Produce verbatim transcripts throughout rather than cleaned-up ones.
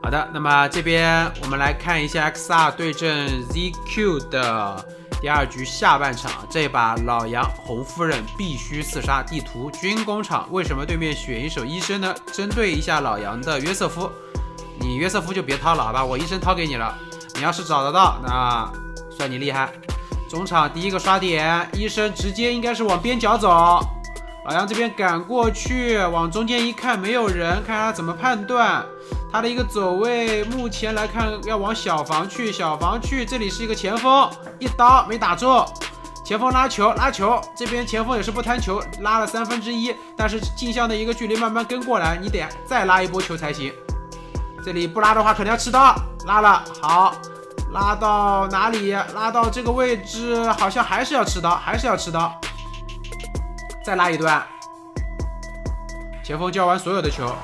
好的，那么这边我们来看一下 X R 对阵 Z Q 的第二局下半场，这把老杨红夫人必须四杀地图军工厂。为什么对面选一手医生呢？针对一下老杨的约瑟夫，你约瑟夫就别掏了，好吧？我医生掏给你了，你要是找得到，那算你厉害。中场第一个刷点，医生直接应该是往边角走，老杨这边赶过去，往中间一看没有人，看他怎么判断。他的一个走位，目前来看要往小房去，小房去，这里是一个前锋，一刀没打中，前锋拉球，拉球，这边前锋也是不贪球，拉了三分之一，但是镜像的一个距离慢慢跟过来，你得再拉一波球才行。这里不拉的话，可能要吃刀，拉了，好，拉到哪里？拉到这个位置，好像还是要吃刀，还是要吃刀，再拉一段，前锋交完所有的球。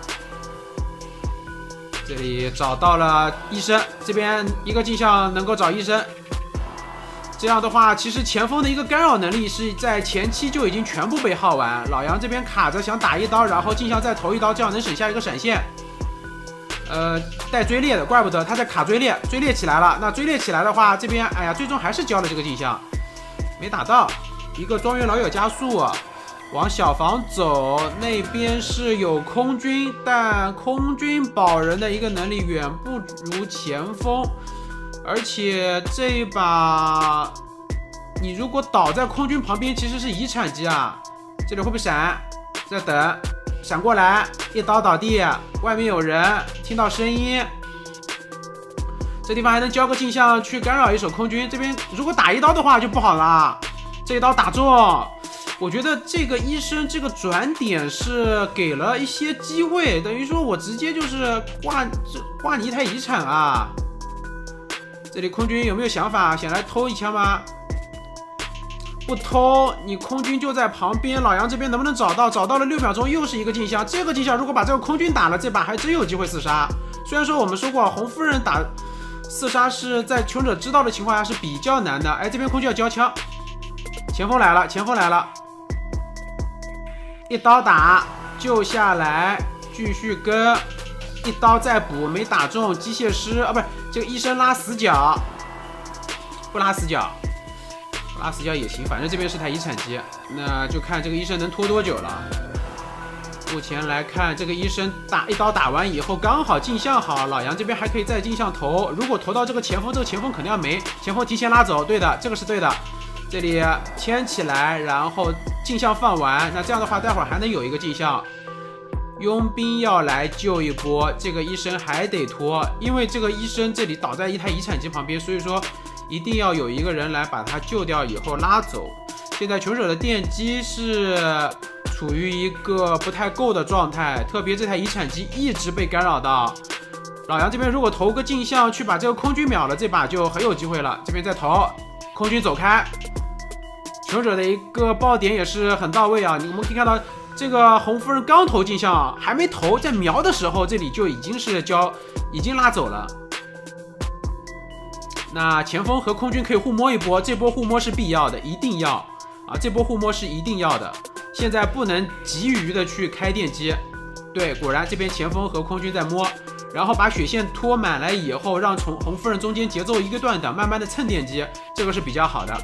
这里找到了医生，这边一个镜像能够找医生，这样的话，其实前锋的一个干扰能力是在前期就已经全部被耗完。老杨这边卡着想打一刀，然后镜像再投一刀，这样能省下一个闪现。呃，带追猎的，怪不得他在卡追猎，追猎起来了。那追猎起来的话，这边哎呀，最终还是交了这个镜像，没打到。一个庄园老友加速。往小房走，那边是有空军，但空军保人的一个能力远不如前锋，而且这一把你如果倒在空军旁边，其实是遗产机啊。这里会不会闪？在等，闪过来，一刀倒地，外面有人，听到声音。这地方还能交个镜像去干扰一手空军，这边如果打一刀的话就不好了，这一刀打中。我觉得这个医生这个转点是给了一些机会，等于说我直接就是挂挂你一台遗产啊！这里空军有没有想法，想来偷一枪吗？不偷，你空军就在旁边，老杨这边能不能找到？找到了六秒钟，又是一个镜像。这个镜像如果把这个空军打了，这把还真有机会四杀。虽然说我们说过，红夫人打四杀是在穷者知道的情况下是比较难的。哎，这边空军要交枪，前锋来了，前锋来了。一刀打救下来，继续跟，一刀再补没打中，机械师啊，不是这个医生拉死角，不拉死角，不拉死角也行，反正这边是台遗产机，那就看这个医生能拖多久了。目前来看，这个医生打一刀打完以后，刚好镜像好，老杨这边还可以再镜像投，如果投到这个前锋，这个前锋肯定要没，前锋提前拉走，对的，这个是对的。这里牵起来，然后镜像放完，那这样的话，待会儿还能有一个镜像。佣兵要来救一波，这个医生还得拖，因为这个医生这里倒在一台遗产机旁边，所以说一定要有一个人来把他救掉以后拉走。现在穷手的电机是处于一个不太够的状态，特别这台遗产机一直被干扰到。老杨这边如果投个镜像去把这个空军秒了，这把就很有机会了。这边再投，空军走开。求者的一个爆点也是很到位啊！我们可以看到，这个红夫人刚投镜像，还没投，在瞄的时候，这里就已经是交，已经拉走了。那前锋和空军可以互摸一波，这波互摸是必要的，一定要啊！这波互摸是一定要的。现在不能急于的去开电机。对，果然这边前锋和空军在摸，然后把血线拖满了以后，让从红夫人中间节奏一个断档，慢慢的蹭电机，这个是比较好的。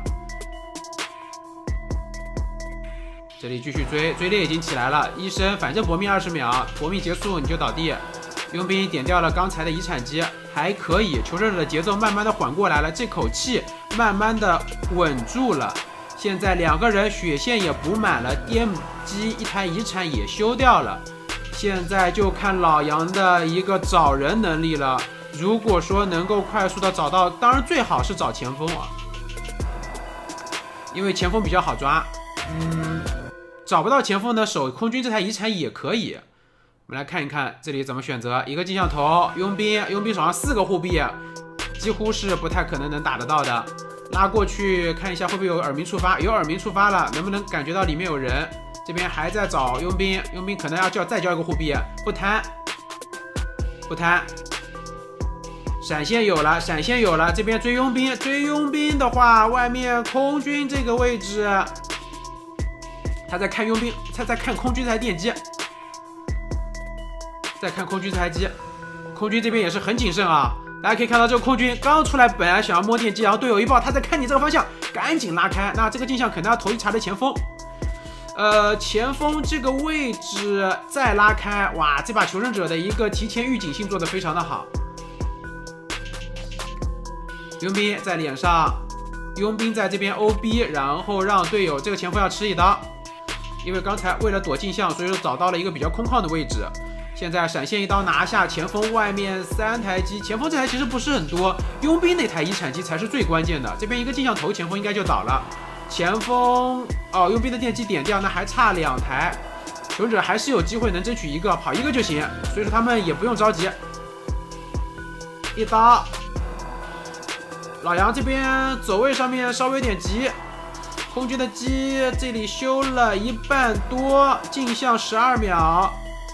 这里继续追，追猎已经起来了。医生，反正搏命二十秒，搏命结束你就倒地。佣兵点掉了刚才的遗产机，还可以。求生者的节奏慢慢的缓过来了，这口气慢慢的稳住了。现在两个人血线也补满了，电机一台遗产也修掉了。现在就看老杨的一个找人能力了。如果说能够快速的找到，当然最好是找前锋啊，因为前锋比较好抓。嗯。找不到前锋的守空军这台遗产也可以，我们来看一看这里怎么选择。一个镜像头，佣兵，佣兵手上四个护臂，几乎是不太可能能打得到的。拉过去看一下会不会有耳鸣触发，有耳鸣触发了，能不能感觉到里面有人？这边还在找佣兵，佣兵可能要叫再交一个护臂，不贪，不贪。闪现有了，闪现有了，这边追佣兵，追佣兵的话，外面空军这个位置。他在看佣兵，他在看空军这台电机，在看空军这台机， 空军这边也是很谨慎啊。大家可以看到，这个空军刚出来，本来想要摸电机，然后队友一报，他在看你这个方向，赶紧拉开。那这个镜像可能要投一茬的前锋。呃，前锋这个位置再拉开，哇，这把求生者的一个提前预警性做得非常的好。佣兵在脸上，佣兵在这边 O B， 然后让队友这个前锋要吃一刀，因为刚才为了躲镜像，所以说找到了一个比较空旷的位置。现在闪现一刀拿下前锋，外面三台机，前锋这台其实不是很多，佣兵那台遗产机才是最关键的。这边一个镜像头，前锋应该就倒了。前锋哦，佣兵的电机点掉，那还差两台，求生者还是有机会能争取一个，跑一个就行，所以说他们也不用着急。一刀，老杨这边走位上面稍微有点急，空军的机这里修了一半多，镜像十二秒。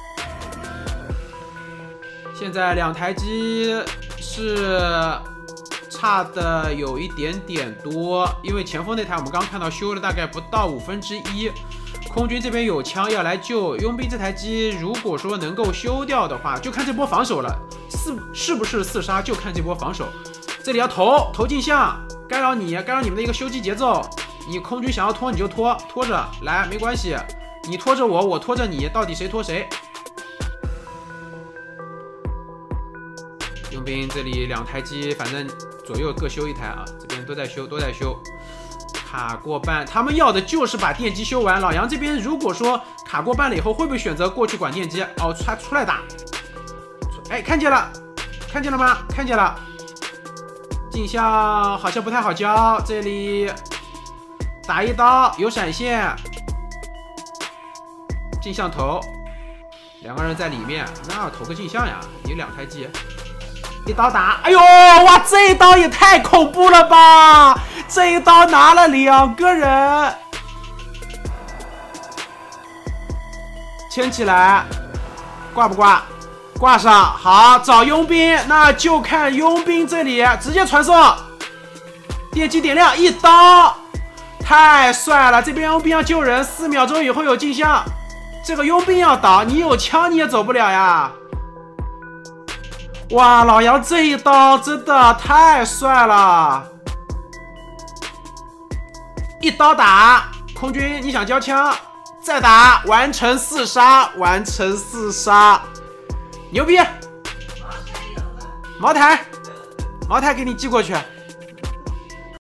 现在两台机是差的有一点点多，因为前锋那台我们刚看到修了大概不到五分之一。空军这边有枪要来救佣兵这台机，如果说能够修掉的话，就看这波防守了，是是不是四杀就看这波防守。这里要投投镜像，干扰你，干扰你们的一个修机节奏。你空军想要拖你就拖，拖着来没关系，你拖着我，我拖着你，到底谁拖谁？佣兵这里两台机，反正左右各修一台啊，这边都在修，都在修。卡过半，他们要的就是把电机修完。老杨这边如果说卡过半了以后，会不会选择过去管电机？哦，他出来打。哎，看见了，看见了吗？看见了。镜像好像不太好交，这里打一刀有闪现，镜像头，两个人在里面，那要投个镜像呀？有两台机。一刀打，哎呦哇，这一刀也太恐怖了吧！这一刀拿了两个人，牵起来，挂不挂？挂上，好，找佣兵，那就看佣兵这里直接传送，电击点亮，一刀，太帅了！这边佣兵要救人，四秒钟以后有镜像，这个佣兵要倒，你有枪你也走不了呀！哇，老杨这一刀真的太帅了！一刀打空军，你想交枪，再打，完成四杀，完成四杀，牛逼！茅台，茅台给你寄过去。